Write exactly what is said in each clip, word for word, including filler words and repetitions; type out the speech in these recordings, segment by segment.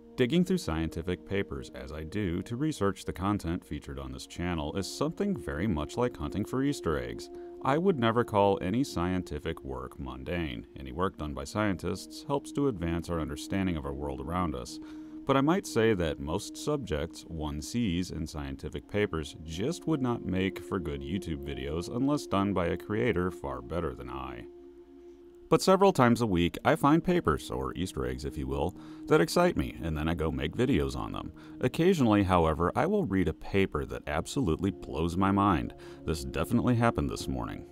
Digging through scientific papers as I do to research the content featured on this channel is something very much like hunting for Easter eggs. I would never call any scientific work mundane. Any work done by scientists helps to advance our understanding of our world around us. But I might say that most subjects one sees in scientific papers just would not make for good YouTube videos unless done by a creator far better than I. But several times a week, I find papers, or Easter eggs if you will, that excite me, and then I go make videos on them. Occasionally, however, I will read a paper that absolutely blows my mind. This definitely happened this morning.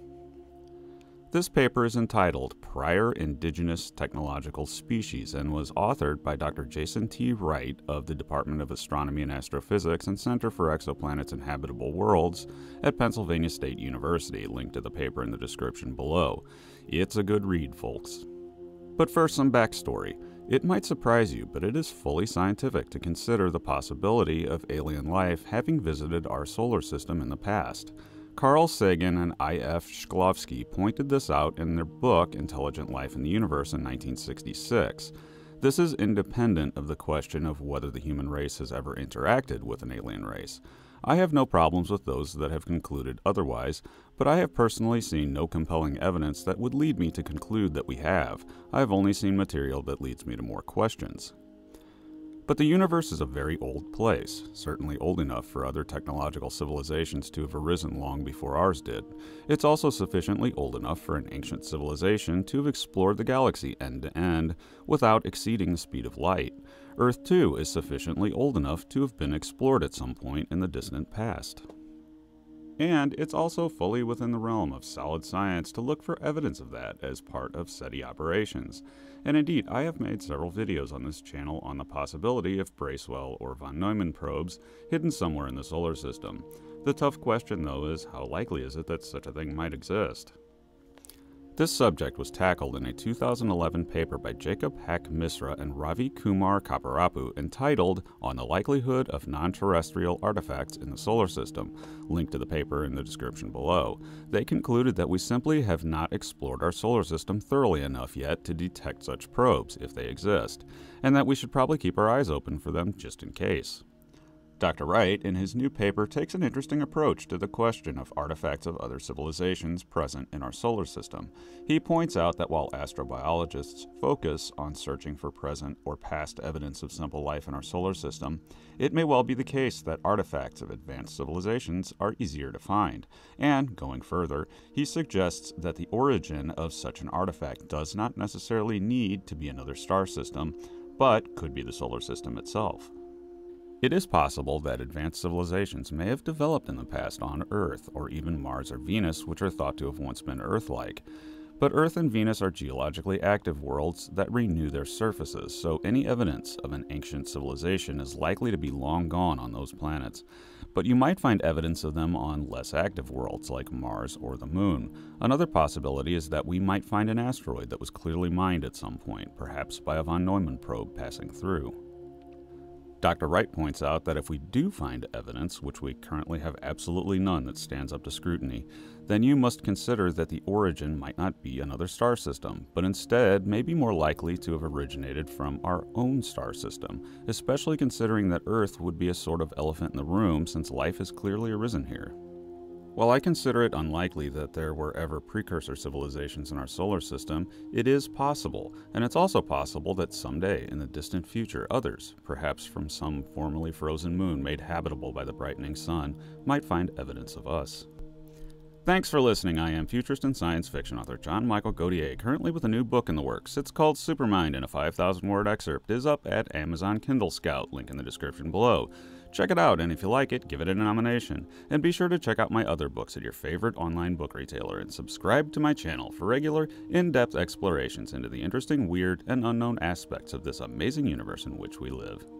This paper is entitled Prior Indigenous Technological Species and was authored by Doctor Jason T. Wright of the Department of Astronomy and Astrophysics and Center for Exoplanets and Habitable Worlds at Pennsylvania State University. Link to the paper in the description below. It's a good read, folks. But first, some backstory. It might surprise you, but it is fully scientific to consider the possibility of alien life having visited our solar system in the past. Carl Sagan and I F Schklovskii pointed this out in their book Intelligent Life in the Universe in nineteen sixty-six. This is independent of the question of whether the human race has ever interacted with an alien race. I have no problems with those that have concluded otherwise, but I have personally seen no compelling evidence that would lead me to conclude that we have. I have only seen material that leads me to more questions. But the universe is a very old place, certainly old enough for other technological civilizations to have arisen long before ours did. It's also sufficiently old enough for an ancient civilization to have explored the galaxy end to end without exceeding the speed of light. Earth, too, is sufficiently old enough to have been explored at some point in the distant past. And it's also fully within the realm of solid science to look for evidence of that as part of SETI operations. And indeed, I have made several videos on this channel on the possibility of Bracewell or von Neumann probes hidden somewhere in the solar system. The tough question, though, is how likely is it that such a thing might exist? This subject was tackled in a two thousand eleven paper by Jacob Haqq-Misra and Ravi Kumar Kopparapu entitled On the Likelihood of Non-Terrestrial Artifacts in the Solar System. Link to the paper in the description below. They concluded that we simply have not explored our solar system thoroughly enough yet to detect such probes, if they exist, and that we should probably keep our eyes open for them just in case. Doctor Wright, in his new paper, takes an interesting approach to the question of artifacts of other civilizations present in our solar system. He points out that while astrobiologists focus on searching for present or past evidence of simple life in our solar system, it may well be the case that artifacts of advanced civilizations are easier to find. And, going further, he suggests that the origin of such an artifact does not necessarily need to be another star system, but could be the solar system itself. It is possible that advanced civilizations may have developed in the past on Earth, or even Mars or Venus, which are thought to have once been Earth-like. But Earth and Venus are geologically active worlds that renew their surfaces, so any evidence of an ancient civilization is likely to be long gone on those planets. But you might find evidence of them on less active worlds like Mars or the Moon. Another possibility is that we might find an asteroid that was clearly mined at some point, perhaps by a von Neumann probe passing through. Doctor Wright points out that if we do find evidence, which we currently have absolutely none that stands up to scrutiny, then you must consider that the origin might not be another star system, but instead may be more likely to have originated from our own star system, especially considering that Earth would be a sort of elephant in the room since life has clearly arisen here. While I consider it unlikely that there were ever precursor civilizations in our solar system, it is possible, and it's also possible that someday in the distant future others, perhaps from some formerly frozen moon made habitable by the brightening sun, might find evidence of us. Thanks for listening. I am futurist and science fiction author John Michael Gautier, currently with a new book in the works. It's called Supermind, and a five thousand word excerpt is up at Amazon Kindle Scout, link in the description below. Check it out, and if you like it, give it a nomination. And be sure to check out my other books at your favorite online book retailer, and subscribe to my channel for regular, in-depth explorations into the interesting, weird, and unknown aspects of this amazing universe in which we live.